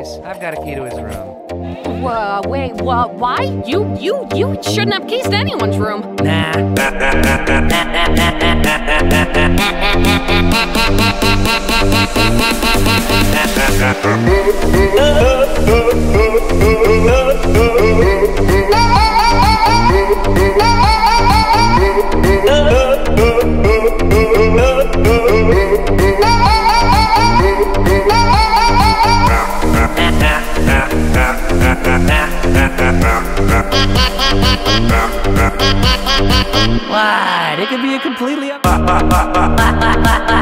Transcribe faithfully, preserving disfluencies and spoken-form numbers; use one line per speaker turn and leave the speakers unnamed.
case. I've got a key to his room.
Uh, wait, wha why? You, you, you shouldn't have keys to anyone's room.
Nah. What? It could be a completely...